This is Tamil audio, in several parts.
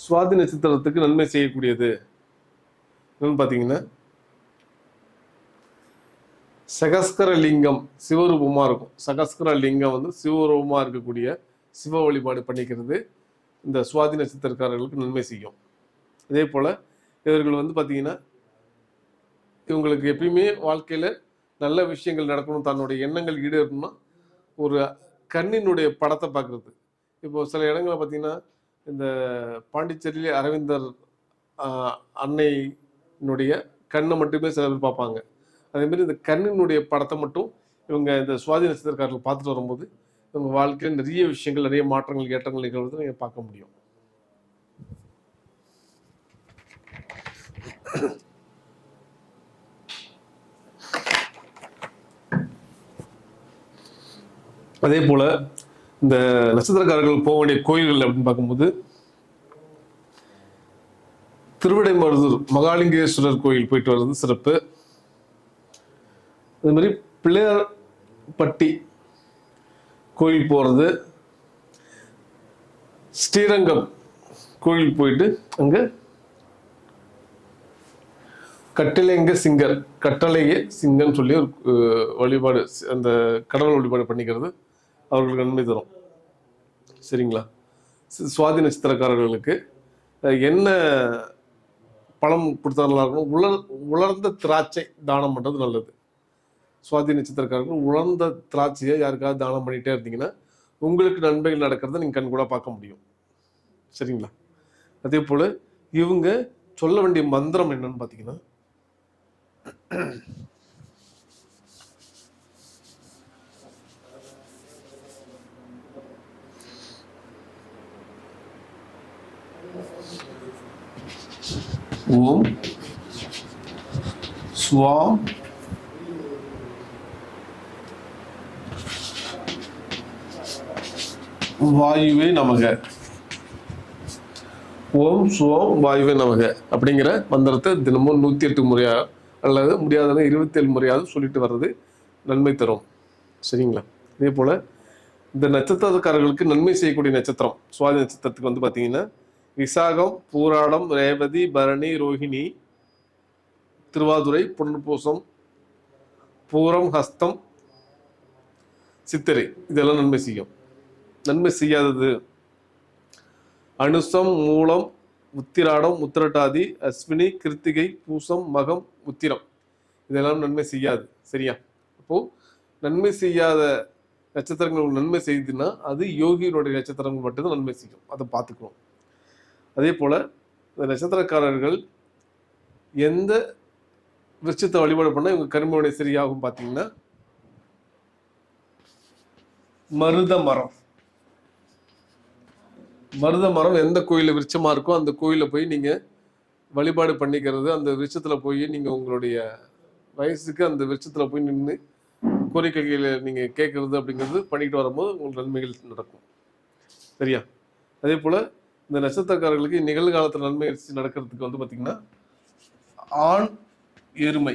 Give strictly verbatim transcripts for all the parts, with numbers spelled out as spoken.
சுவாதி நட்சத்திரத்துக்கு நன்மை செய்யக்கூடியது என்னன்னு பார்த்தீங்கன்னா, சகஸ்கர லிங்கம் சிவரூபமாக இருக்கும். சகஸ்கர லிங்கம் வந்து சிவரூபமாக இருக்கக்கூடிய சிவ வழிபாடு பண்ணிக்கிறது இந்த சுவாதி நட்சத்திரக்காரர்களுக்கு நன்மை செய்யும். அதே போல் இவர்கள் வந்து பார்த்தீங்கன்னா, இவங்களுக்கு எப்பயுமே வாழ்க்கையில் நல்ல விஷயங்கள் நடக்கணும், தன்னுடைய எண்ணங்கள் ஈடேறணும்னா ஒரு கண்ணினுடைய படத்தை பார்க்குறது. இப்போ சில இடங்களில் பார்த்தீங்கன்னா, இந்த பாண்டிச்சேரியிலே அரவிந்தர் அன்னையினுடைய கண்ணை மட்டுமே சில பேர் பார்ப்பாங்க. அதேமாதிரி இந்த கண்ணினுடைய படத்தை மட்டும் இவங்க இந்த சுவாதி நட்சத்திரக்காரர்கள் பார்த்துட்டு வரும்போது இவங்க வாழ்க்கையில் நிறைய விஷயங்கள், நிறைய மாற்றங்கள், ஏற்றங்கள் நிகழ்வது நீங்கள் பார்க்க முடியும். அதே போல இந்த நட்சத்திரக்காரர்கள் போக வேண்டிய கோயில்கள் அப்படின்னு பார்க்கும்போது, திருவிடைமருதூர் மகாலிங்கேஸ்வரர் கோயில் போயிட்டு வர்றது சிறப்பு. அதே மாதிரி பிள்ளையார்பட்டி கோயில் போகிறது, ஸ்ரீரங்கம் கோயில் போயிட்டு அங்கே கட்டளைங்க சிங்கர் கட்டளைய சிங்கன்னு சொல்லி ஒரு வழிபாடு, அந்த கடவுள் வழிபாடு பண்ணிக்கிறது அவர்களுக்கு நன்மை தரும். சரிங்களா? சுவாதி நட்சத்திரக்காரர்களுக்கு என்ன பழம் கொடுத்தா நல்லா இருக்கணும், உலர் உலர்ந்த திராட்சை தானம் பண்ணுறது நல்லது. சுவாதி நட்சத்திரக்காரர்கள் உலர்ந்த திராட்சையை யாருக்காவது தானம் பண்ணிகிட்டே இருந்தீங்கன்னா உங்களுக்கு நன்மைகள் நடக்கிறத நீங்கள் கண் கூட பார்க்க முடியும். சரிங்களா? அதே போல் இவங்க சொல்ல வேண்டிய மந்திரம் என்னன்னு பார்த்தீங்கன்னா, ஓம் ஸ்வாம் வாயுவே நமக, ஓம் ஸ்வோம் வாயுவே நமக அப்படிங்கிற மந்திரத்தை தினமும் நூற்றி எட்டு முறையா அல்லது முடியாதவங்க இருபத்தி ஏழு முறையாவது சொல்லிட்டு வர்றது நன்மை தரும். சரிங்களா? இதே போல் இந்த நட்சத்திரக்காரர்களுக்கு நன்மை செய்யக்கூடிய நட்சத்திரம் சுவாதி நட்சத்திரத்துக்கு வந்து பார்த்தீங்கன்னா, விசாகம், பூராடம், ரேவதி, பரணி, ரோஹிணி, திருவாதுரை, புனர்பூசம், பூரம், ஹஸ்தம், சித்திரை இதெல்லாம் நன்மை செய்யும். நன்மை செய்யாதது அனுசம், மூலம், உத்திராடம், உத்திரட்டாதி, அஸ்வினி, கிருத்திகை, பூசம், மகம், உத்திரம் இதெல்லாம் நன்மை செய்யாது. சரியா? அப்போ நன்மை செய்யாத நட்சத்திரங்கள் நன்மை செய்யுதுன்னா அது யோகியினுடைய நட்சத்திரங்கள் மட்டும்தான் நன்மை செய்யும். அதை பார்த்துக்கணும். அதே போல இந்த நட்சத்திரக்காரர்கள் எந்த விருட்சத்தை வழிபாடு பண்ணால் இவங்க கர்மவினை சரியாகும் பார்த்தீங்கன்னா, மருத மரம். மருத மரம் எந்த கோயிலில் விருட்சமா இருக்கோ அந்த கோயிலில் போய் நீங்கள் வழிபாடு பண்ணிக்கிறது, அந்த விருட்சத்தில் போய் நீங்கள் உங்களுடைய வயசுக்கு அந்த விருட்சத்தில் போய் நின்று கோரிக்கைகளை நீங்கள் கேட்கறது அப்படிங்கிறது பண்ணிக்கிட்டு வரும்போது உங்களுக்கு நன்மைகள் நடக்கும். சரியா? அதே போல் இந்த நட்சத்திரக்காரர்களுக்கு நிகழ்காலத்தில் நன்மை நடக்கிறதுக்கு வந்து பார்த்தீங்கன்னா, ஆண் எருமை.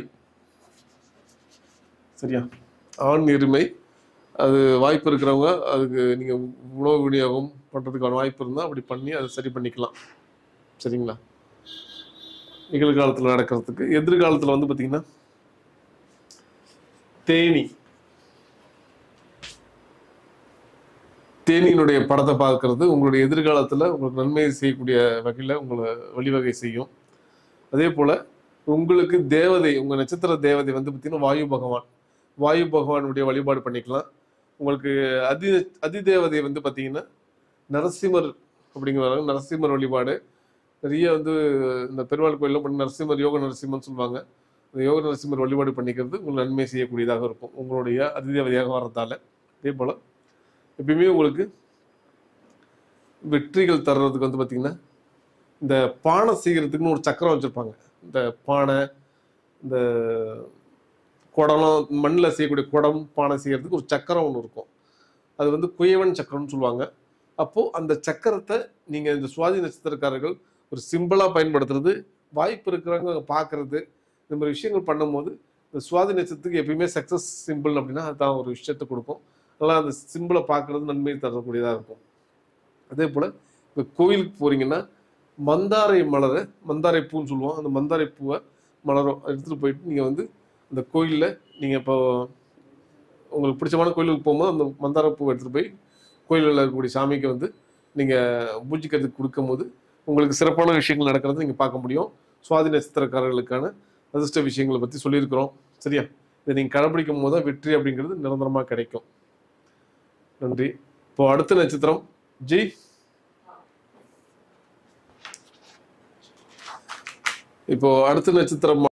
சரியா? ஆண் எருமை அது வாய்ப்பு இருக்கிறவங்க அதுக்கு நீங்கள் உணவு விநியோகம் பண்ணுறதுக்கான வாய்ப்பு இருந்தால் அப்படி பண்ணி அதை சரி பண்ணிக்கலாம். சரிங்களா? நிகழ்காலத்தில் நடக்கிறதுக்கு. எதிர்காலத்தில் வந்து பார்த்தீங்கன்னா, தேனி தேனியினுடைய படத்தை பார்க்கறது உங்களுடைய எதிர்காலத்தில் உங்களுக்கு நன்மை செய்யக்கூடிய வகையில் உங்களை வழிவகை செய்யும். அதே போல் உங்களுக்கு தேவதை, உங்கள் நட்சத்திர தேவதை வந்து பார்த்தீங்கன்னா வாயு பகவான். வாயு பகவானுடைய வழிபாடு பண்ணிக்கலாம். உங்களுக்கு அதி அதிதேவதை வந்து பார்த்தீங்கன்னா நரசிம்மர் அப்படிங்கிறாங்க. நரசிம்மர் வழிபாடு நிறைய வந்து இந்த பெருமாள் கோயிலில் பண்ணி நரசிம்மர் யோக நரசிம்மர்னு சொல்லுவாங்க. இந்த யோக நரசிம்மர் வழிபாடு பண்ணிக்கிறது உங்களுக்கு நன்மை செய்யக்கூடியதாக இருக்கும் உங்களுடைய அதிதேவதையாக வர்றதால. அதே போல் எப்பயுமே உங்களுக்கு வெற்றிகள் தர்றதுக்கு வந்து பார்த்தீங்கன்னா, இந்த பானை செய்கிறதுக்குன்னு ஒரு சக்கரம் வச்சுருப்பாங்க. இந்த பானை, இந்த குடலம், மண்ணில் செய்யக்கூடிய குடம், பானை செய்கிறதுக்கு ஒரு சக்கரம் ஒன்று இருக்கும். அது வந்து குயவன் சக்கரம்னு சொல்லுவாங்க. அப்போது அந்த சக்கரத்தை நீங்கள் இந்த சுவாதி நட்சத்திரக்காரர்கள் ஒரு சிம்பிளாக பயன்படுத்துறது, வாய்ப்பு இருக்கிறவங்க பார்க்குறது, இந்த மாதிரி விஷயங்கள் பண்ணும்போது இந்த சுவாதி நட்சத்திரத்துக்கு எப்பயுமே சக்ஸஸ் சிம்பிள் அப்படின்னா அதுதான் ஒரு விஷயத்தை கொடுக்கும். அதனால் அந்த சிம்பிளை பார்க்குறது நன்மை தரக்கூடியதாக இருக்கும். அதே போல் இப்போ கோயிலுக்கு போகிறீங்கன்னா மந்தாரை மலரை, மந்தாரை பூன்னு சொல்லுவோம், அந்த மந்தாரை பூவை மலரும் எடுத்துகிட்டு போயிட்டு நீங்கள் வந்து அந்த கோயிலில் நீங்கள் இப்போ உங்களுக்கு பிடிச்சமான கோயிலுக்கு போகும்போது அந்த மந்தாரை பூவை எடுத்துகிட்டு போய் கோயிலில் இருக்கக்கூடிய சாமிக்கு வந்து நீங்கள் பூஜிக்கிறதுக்கு கொடுக்கும்போது உங்களுக்கு சிறப்பான விஷயங்கள் நடக்கிறத நீங்கள் பார்க்க முடியும். சுவாதி நட்சத்திரக்காரர்களுக்கான அதிர்ஷ்ட விஷயங்களை பற்றி சொல்லியிருக்கிறோம். சரியா? இதை நீங்கள் கடைப்பிடிக்கும் போது தான் வெற்றி அப்படிங்கிறது நிரந்தரமாக கிடைக்கும். நன்றி. இப்போ அடுத்த நட்சத்திரம் ஜி. இப்போ அடுத்த நட்சத்திரம்